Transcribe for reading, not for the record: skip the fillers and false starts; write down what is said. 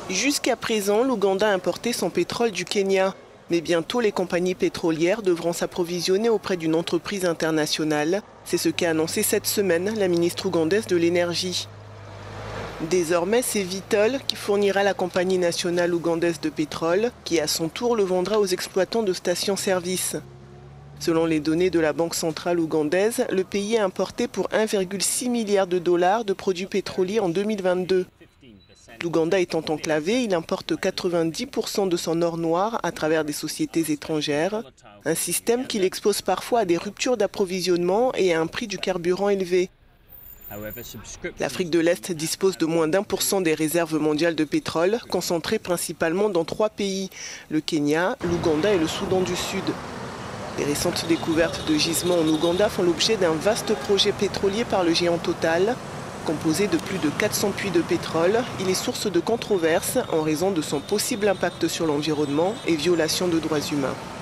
Jusqu'à présent, l'Ouganda importait son pétrole du Kenya. Mais bientôt, les compagnies pétrolières devront s'approvisionner auprès d'une entreprise internationale. C'est ce qu'a annoncé cette semaine la ministre ougandaise de l'énergie. Désormais, c'est Vitol qui fournira la compagnie nationale ougandaise de pétrole, qui à son tour le vendra aux exploitants de stations-service. Selon les données de la Banque centrale ougandaise, le pays a importé pour 1,6 milliard de dollars de produits pétroliers en 2022. L'Ouganda étant enclavé, il importe 90% de son or noir à travers des sociétés étrangères, un système qui l'expose parfois à des ruptures d'approvisionnement et à un prix du carburant élevé. L'Afrique de l'Est dispose de moins d'1% des réserves mondiales de pétrole, concentrées principalement dans 3 pays, le Kenya, l'Ouganda et le Soudan du Sud. Les récentes découvertes de gisements en Ouganda font l'objet d'un vaste projet pétrolier par le géant Total. Composé de plus de 400 puits de pétrole, il est source de controverses en raison de son possible impact sur l'environnement et violation de droits humains.